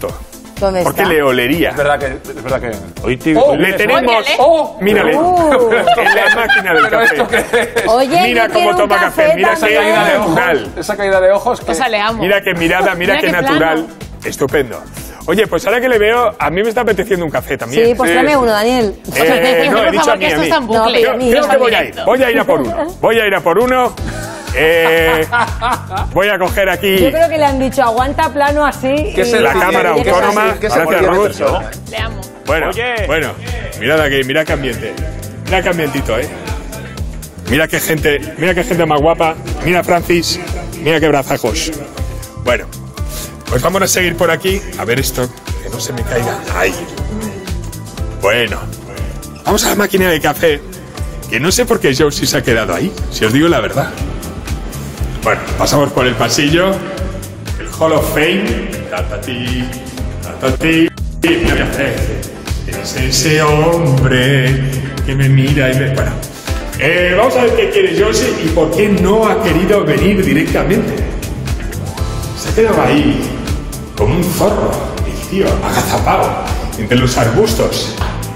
gusto. ¿Dónde Porque está? le olería. Es verdad que... Hoy le tenemos... Mírale. En la máquina del café. Oye, Mira yo cómo quiero un toma café. Mira también. qué caída de natural. Esa caída de ojos que... O sea, le amo. Mira qué mirada, mira qué natural. Estupendo. Oye, pues ahora que le veo, a mí me está apeteciendo un café también. Sí, pues tráeme uno, Daniel. No, he Por dicho favor, a mí, que esto a mí. está en bucle. No, pero Creo que voy a ir. Voy a ir a por uno. Voy a ir a por uno. Voy a coger aquí Yo creo que le han dicho aguanta plano así. ¿Qué es y- el la cámara autónoma. ¿Qué es Gracias, el Ruth. Le amo. Bueno, bueno. Mirad aquí, mira qué ambiente. Mira qué ambientito, ¿eh? Mira qué gente más guapa. Mira Francis, mira qué brazajos. Bueno, pues vamos a seguir por aquí. A ver esto, que no se me caiga. Ahí. Bueno, vamos a la máquina de café. Que no sé por qué Josie se ha quedado ahí, si os digo la verdad. Bueno, pasamos por el pasillo. El Hall of Fame. Tatati, tatati. Mira, es ese hombre que me mira y me... Bueno, vamos a ver qué quiere Josie y por qué no ha querido venir directamente. Se ha quedado ahí como un zorro, el tío, agazapado, entre los arbustos.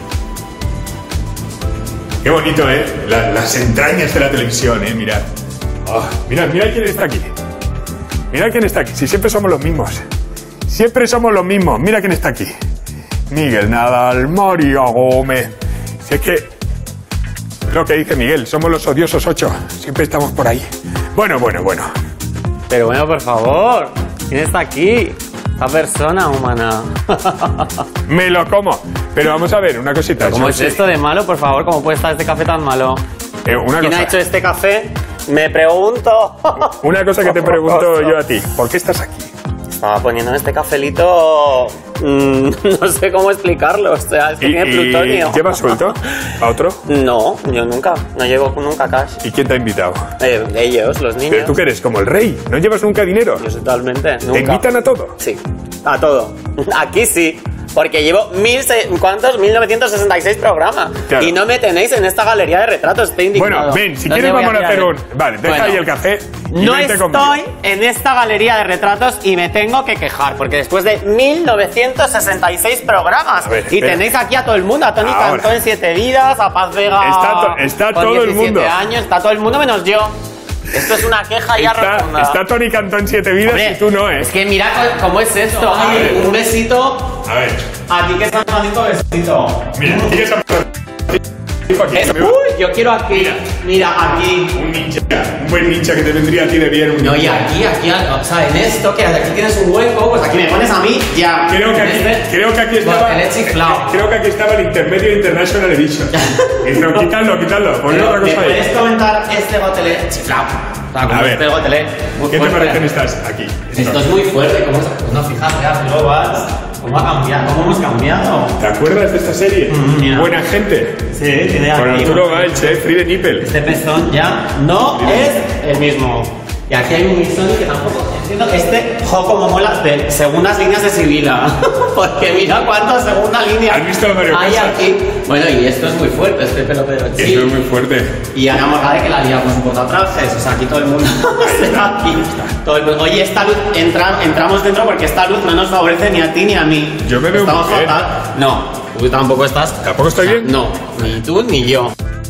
Qué bonito, ¿eh? Las entrañas de la televisión, ¿eh? Mirad. Oh, mirad quién está aquí. Mirad quién está aquí. Si siempre somos los mismos. Siempre somos los mismos. Mira quién está aquí. Miguel Nadal, María Gómez. Si es que... Lo que dice Miguel, somos los odiosos 8. Siempre estamos por ahí. Bueno. Pero bueno, por favor, ¿quién está aquí? Esta persona humana. Me lo como. Pero vamos a ver, una cosita. ¿Cómo es esto de malo, por favor? ¿Cómo puede estar este café tan malo? Una ¿Quién cosa, ha hecho este café? Me pregunto. una cosa que te pregunto yo a ti. ¿Por qué estás aquí? Estaba poniendo en este cafelito... no sé cómo explicarlo. O sea, es que tiene plutonio. ¿Llevas suelto a otro? No, yo nunca. No llevo nunca cash. ¿Y quién te ha invitado? Ellos, los niños. Pero tú que eres como el rey. ¿No llevas nunca dinero? Yo totalmente. ¿Te Nunca. invitan a todo? Sí, a todo. Aquí sí. Porque llevo 1966 programas. Claro. Y no me tenéis en esta galería de retratos. Estoy indignado. Bueno, ven, si ¿Dónde quieres voy vamos a hacer pillar? un... Vale, deja Bueno. ahí el café y No vente estoy conmigo. en esta galería de retratos y me tengo que quejar, porque después de 1966 programas, A ver, y espera. tenéis aquí a todo el mundo, a Tony Ahora. Cantó en 7 vidas, a Paz Vega Está con todo el 17 mundo. años, está todo el mundo menos yo. Esto es una queja ya rotunda. Está Tony Cantó en 7 vidas Hombre, y tú no, ¿eh? Es que mira cómo es esto. Ay, un besito. A ver, Aquí que San Francisco besito. mira, tienes a... Aquí, Uy, yo quiero aquí. Mira, aquí. un ninja, un buen ninja que te vendría a ti de bien. Un No, y ninja. aquí, o sea, en esto, que aquí tienes un hueco, pues aquí me pones a mí, ya. Creo que aquí estaba... El chiflao. Creo que aquí estaba el intermedio International Edition. Pero quítalo, ponle otra ¿Me cosa puedes ahí. comentar este gotelé chiflao? O sea, como A ver. este gotelé. Muy ¿Qué te fuerte. parecen estas aquí? Esto es muy fuerte, ¿cómo es? Pues no, fíjate, hazlo, vas. ¿Cómo ha cambiado? ¿Cómo hemos cambiado? ¿Te acuerdas de esta serie? mira. Buena gente. Sí, tiene aquí. Con Arturo Valls, Free de Nippel. Este pezón ya no es el mismo. Y aquí hay un Missoni que tampoco entiendo. Este, como mola, de segundas líneas de Sibila. Porque mira cuántas segundas líneas ¿Has visto a Mario hay Casas? aquí. Bueno, y esto es muy fuerte, este pelo pero Eso es muy fuerte. Y Ana Morgade que la liamos un portatrajes. O sea, aquí todo el mundo está aquí. Todo el mundo. Oye, esta luz, entramos dentro porque esta luz no nos favorece ni a ti ni a mí. Yo me veo Estamos muy bien. fatal. No, tú tampoco estás. ¿Tampoco estoy bien? No, ni tú ni yo.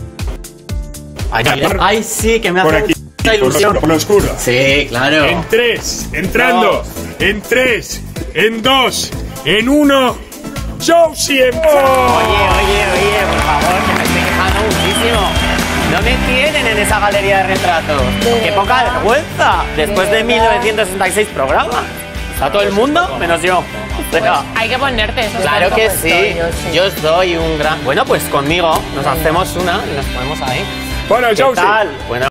Ay, sí, que me hace Por aquí. mucha ilusión. Por lo oscuro. Sí, claro. En 3, entrando. En 3, en 2, en 1. Josie en Oye, por favor, que me estoy quejando muchísimo. No me tienen en esa galería de retratos. ¡Qué poca vergüenza! Después de 1966 programas. ¿Está todo el mundo? Menos yo. Hay que ponerte eso. Claro que sí. sí. Yo soy un gran... Bueno, pues conmigo nos hacemos una y nos ponemos ahí. Bueno, ¿Qué Josie. tal? Bueno.